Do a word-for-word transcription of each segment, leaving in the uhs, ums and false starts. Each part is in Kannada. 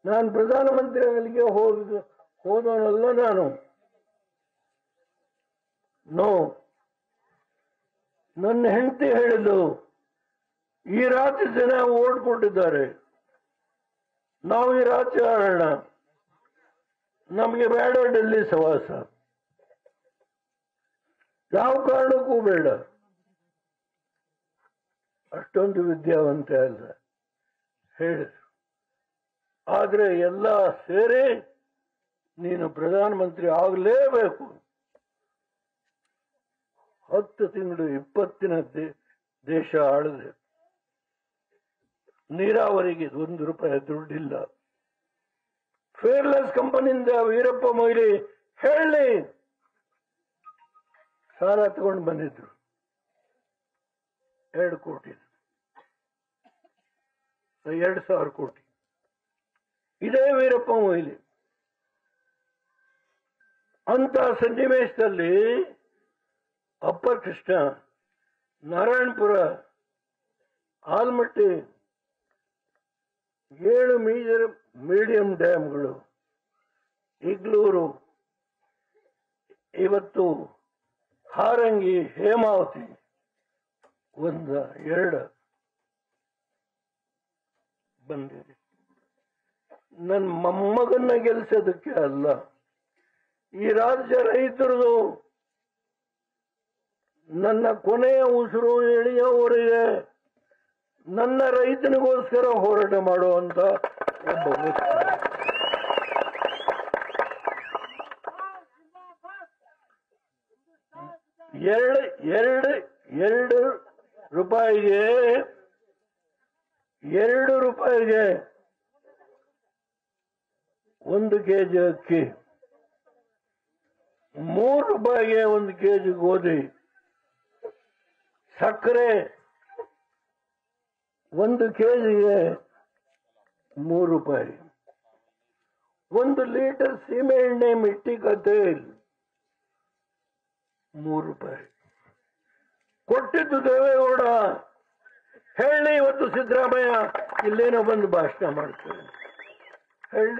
ನಾನು ಪ್ರಧಾನಮಂತ್ರಿಗಳಿಗೆ ಹೋದ ಹೋದವನಲ್ಲ ನಾನು. ನೋ, ನನ್ನ ಹೆಂಡತಿ ಹೇಳಿದ್ದು ಈ ರಾಜ್ಯ ಜನ ಓಟ್ ಕೊಟ್ಟಿದ್ದಾರೆ, ನಾವು ಈ ರಾಜ್ಯ ಆಡೋಣ, ನಮಗೆ ಬೇಡ ಡೆಲ್ಲಿ ಸವಾಸ, ಯಾವ ಕಾರಣಕ್ಕೂ ಬೇಡ. ಅಷ್ಟೊಂದು ವಿದ್ಯಾವಂತ ಅಲ್ಲ ಹೇಳಿದ್ರು. ಆದ್ರೆ ಎಲ್ಲ ಸೇರಿ ನೀನು ಪ್ರಧಾನಮಂತ್ರಿ ಆಗಲೇಬೇಕು. ಹತ್ತು ತಿಂಗಳು ಇಪ್ಪತ್ತಿನ ದೇಶ ಆಳದೆ, ನೀರಾವರಿಗೆ ಒಂದು ರೂಪಾಯಿ ದುಡ್ಡಿಲ್ಲ. ಫೇರ್ಲೆಸ್ ಕಂಪನಿಯಿಂದ ವೀರಪ್ಪ ಮೊಯ್ಲಿ ಹೇಳಿ ಸಾಲ ತಗೊಂಡು ಬಂದಿದ್ರು, ಎರಡು ಕೋಟಿ ಎರಡು ಸಾವಿರ ಕೋಟಿ. ಇದೇ ವೀರಪ್ಪ ಮೊಯ್ಲಿ. ಅಂತ ಸನ್ನಿವೇಶದಲ್ಲಿ ಅಪ್ಪರ್ ಕೃಷ್ಣ, ನಾರಾಯಣಪುರ, ಆಲ್ಮಟ್ಟಿ ಏಳು ಮೇಜರ್ ಮೀಡಿಯಂ ಡ್ಯಾಮ್ಗಳು, ಇಗ್ಲೂರು, ಇವತ್ತು ಹಾರಂಗಿ, ಹೇಮಾವತಿ ಒಂದ ಎರಡು ಬಂದಿದೆ. ನನ್ನ ಮೊಮ್ಮಗನ್ನ ಗೆಲ್ಸೋದಕ್ಕೆ ಅಲ್ಲ, ಈ ರಾಜ್ಯ ರೈತರದು. ನನ್ನ ಕೊನೆಯ ಉಸಿರು ಎಳೆಯವರೆಗೆ ನನ್ನ ರೈತನಿಗೋಸ್ಕರ ಹೋರಾಟ ಮಾಡುವಂತ ಒಬ್ಬ ವ್ಯಕ್ತಿ. ಎರಡು ಎರಡು ಎರಡು ರೂಪಾಯಿಗೆ ಎರಡು ರೂಪಾಯಿಗೆ ಒಂದು ಕೆಜಿ ಅಕ್ಕಿ, ಮೂರು ರೂಪಾಯಿಗೆ ಒಂದು ಕೆಜಿ ಗೋಧಿ, ಸಕ್ಕರೆ ಒಂದು ಕೆಜಿಗೆ ಮೂರು ರೂಪಾಯಿ, ಒಂದು ಲೀಟರ್ ಸೀಮೆ ಎಣ್ಣೆ ಮಿಟ್ಟಿಕ ತೇಲ್ ಮೂರು ರೂಪಾಯಿ ಕೊಟ್ಟಿದ್ದು ದೇವೇಗೌಡ. ಹೇಳಿ, ಇವತ್ತು ಸಿದ್ದರಾಮಯ್ಯ ಇಲ್ಲೇನೋ ಬಂದು ಭಾಷಣ ಮಾಡ್ತಾರೆ. ಹೇಳಿ,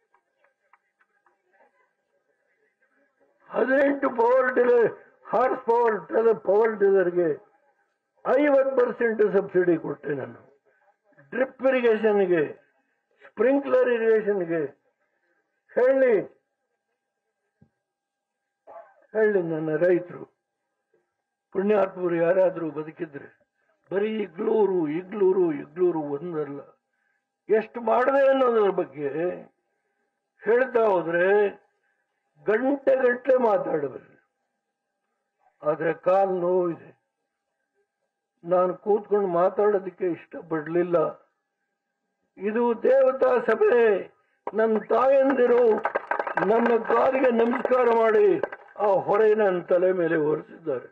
ಹದಿನೆಂಟು power tiller, horse power tiller power ಟಿಲ್ಲರ್ಗೆ ಐವತ್ತು ಪರ್ಸೆಂಟ್ ಸಬ್ಸಿಡಿ ಕೊಟ್ಟೆ ನಾನು. ಡ್ರಿಪ್ ಇರಿಗೇಷನ್ಗೆ, ಸ್ಪ್ರಿಂಕ್ಲರ್ ಇರಿಗೇಷನ್ಗೆ. ಹೇಳಿ ಹೇಳಿ ನನ್ನ ರೈತರು ಪುಣ್ಯಾತ್ಮರು ಯಾರಾದರೂ ಬದುಕಿದ್ರೆ, ಬರೀ ಇಗ್ಲೂರು ಇಗ್ಲೂರು ಇಗ್ಲೂರು ಒಂದಲ್ಲ, ಎಷ್ಟು ಮಾಡಿದೆ ಅನ್ನೋದ್ರ ಬಗ್ಗೆ ಹೇಳ್ತಾ ಹೋದ್ರೆ ಗಂಟೆ ಗಂಟೆ ಮಾತಾಡಬಲ್ಲೆ. ಆದ್ರೆ ಕಾಲು ನೋವಿದೆ, ನಾನು ಕೂತ್ಕೊಂಡು ಮಾತಾಡೋದಕ್ಕೆ ಇಷ್ಟಪಡಲಿಲ್ಲ. ಇದು ದೇವತಾ ಸಭೆ. ನನ್ನ ತಾಯಂದಿರು ನನ್ನ ಕಾಲಿಗೆ ನಮಸ್ಕಾರ ಮಾಡಿ ಆ ಹೊರೆ ನನ್ನ ತಲೆ ಮೇಲೆ ಹೊರಿಸಿದ್ದಾರೆ.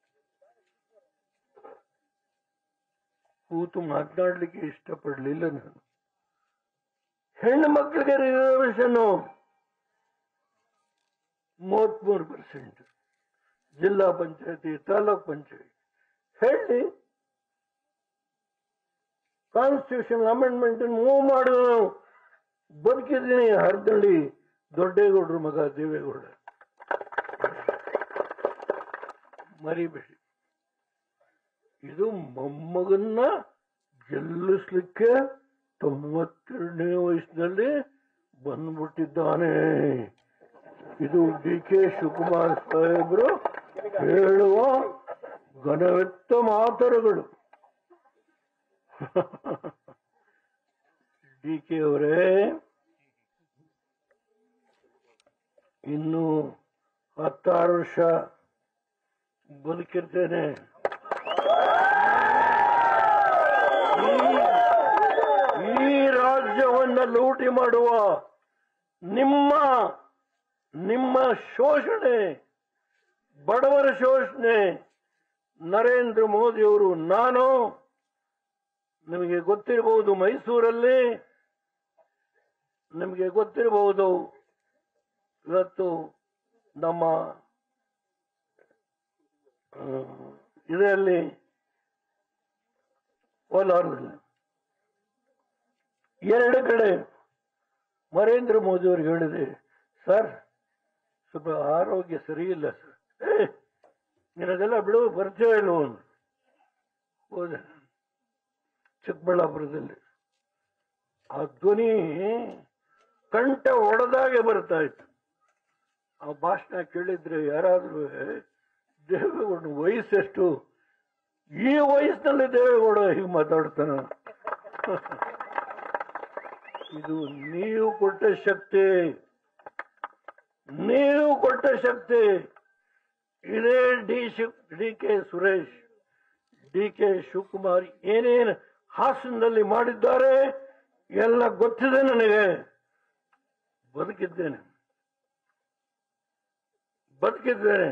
ಕೂತು ಮಾತನಾಡಲಿಕ್ಕೆ ಇಷ್ಟಪಡಲಿಲ್ಲ ನಾನು. ಹೆಣ್ಣು ಮಕ್ಕಳಿಗೆ ರಿಸರ್ವೇಶನ್ ಮೂವತ್ಮೂರು ಪರ್ಸೆಂಟ್, ಜಿಲ್ಲಾ ಪಂಚಾಯತಿ, ತಾಲೂಕ್ ಪಂಚಾಯತಿ. ಹೇಳಿ, ಕಾನ್ಸ್ಟಿಟ್ಯೂಷನ್ ಅಮೆಂಡ್ಮೆಂಟ್ ಮೂವ್ ಮಾಡಿದ್ರು. ಬದುಕಿದ್ದೀನಿ. ಹರದಳ್ಳಿ ದೊಡ್ಡೇಗೌಡರು ಮಗ ದೇವೇಗೌಡ, ಮರಿಬೇಡಿ. ಇದು ಮೊಮ್ಮಗನ್ನ ಗೆಲ್ಲಿಸ್ಲಿಕ್ಕೆ ತೊಂಬತ್ತೆರಡನೇ ವಯಸ್ಸಿನಲ್ಲಿ ಬಂದ್ಬಿಟ್ಟಿದ್ದಾನೆ. ಇದು ಡಿ ಕೆ ಶಿವಕುಮಾರ್ ಸಾಹೇಬರು ಹೇಳುವ ಘನವೆತ್ತ ಮಾತರುಗಳು. ಡಿ ಕೆ ಅವರೇ, ಇನ್ನು ಹತ್ತಾರು ವರ್ಷ ಬದುಕಿರ್ತೇನೆ. ಈ ರಾಜ್ಯವನ್ನ ಲೂಟಿ ಮಾಡುವ ನಿಮ್ಮ ನಿಮ್ಮ ಶೋಷಣೆ, ಬಡವರ ಶೋಷಣೆ, ನರೇಂದ್ರ ಮೋದಿಯವರು, ನಾನು, ನಿಮಗೆ ಗೊತ್ತಿರಬಹುದು ಮೈಸೂರಲ್ಲಿ, ನಿಮಗೆ ಗೊತ್ತಿರಬಹುದು ಇವತ್ತು ನಮ್ಮ ಇದರಲ್ಲಿ ಕೋಲಾರದಲ್ಲಿ ಎರಡು ಕಡೆ ನರೇಂದ್ರ ಮೋದಿ ಅವ್ರಿಗೆ ಹೇಳಿದೆ, ಸರ್ ಸ್ವಲ್ಪ ಆರೋಗ್ಯ ಸರಿ ಇಲ್ಲ ಸರ್. ಏ ನಿನಗೆಲ್ಲ ಬಿಡು, ಪರಿಚಯ ಇಲ್ವ ಒಂದು ಹೋದೆ ಚಿಕ್ಕಬಳ್ಳಾಪುರದಲ್ಲಿ. ಆ ಧ್ವನಿ ಕಂಠ ಒಡೆದಾಗೆ ಬರ್ತಾ ಇತ್ತು. ಆ ಭಾಷಣ ಕೇಳಿದ್ರೆ ಯಾರಾದ್ರೂ ದೇವೇಗೌಡ ವಯಸ್ಸೆಷ್ಟು, ಈ ವಯಸ್ಸಿನಲ್ಲಿ ದೇವೇಗೌಡ ಹೀಗೆ ಮಾತಾಡ್ತಾನ? ಇದು ನೀವು ಕೊಟ್ಟ ಶಕ್ತಿ, ನೀವು ಕೊಟ್ಟ ಶಕ್ತಿ. ಇದೇ D Shiv D K Suresh, D K Shivakumar ಏನೇನು ಹಾಸನದಲ್ಲಿ ಮಾಡಿದ್ದಾರೆ ಎಲ್ಲ ಗೊತ್ತಿದೆ ನನಗೆ. ಬದುಕಿದ್ದೇನೆ ಬದುಕಿದ್ದೇನೆ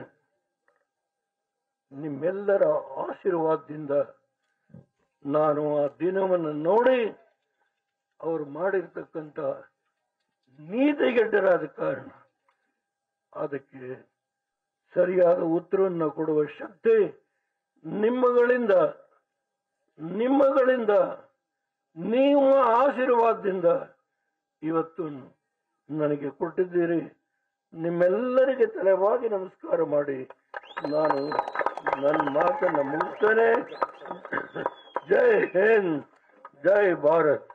ನಿಮ್ಮೆಲ್ಲರ ಆಶೀರ್ವಾದದಿಂದ. ನಾನು ಆ ದಿನವನ್ನು ನೋಡಿ ಅವರು ಮಾಡಿರ್ತಕ್ಕಂಥ ನೀತಿಗೆಡ್ಡರಾದ ಕಾರಣ ಅದಕ್ಕೆ ಸರಿಯಾದ ಉತ್ತರವನ್ನು ಕೊಡುವ ಶಕ್ತಿ ನಿಮ್ಮಗಳಿಂದ ನಿಮ್ಮಗಳಿಂದ ನಿಮ್ಮ ಆಶೀರ್ವಾದದಿಂದ ಇವತ್ತು ನನಗೆ ಕೊಟ್ಟಿದ್ದೀರಿ. ನಿಮ್ಮೆಲ್ಲರಿಗೆ ತಲೆಬಾಗಿ ನಮಸ್ಕಾರ ಮಾಡಿ ನಾನು ನನ್ನ ಮಾತನ್ನು ಮುಗಿಸ್ತೇನೆ. ಜೈ ಹಿಂದ್, ಜೈ ಭಾರತ್.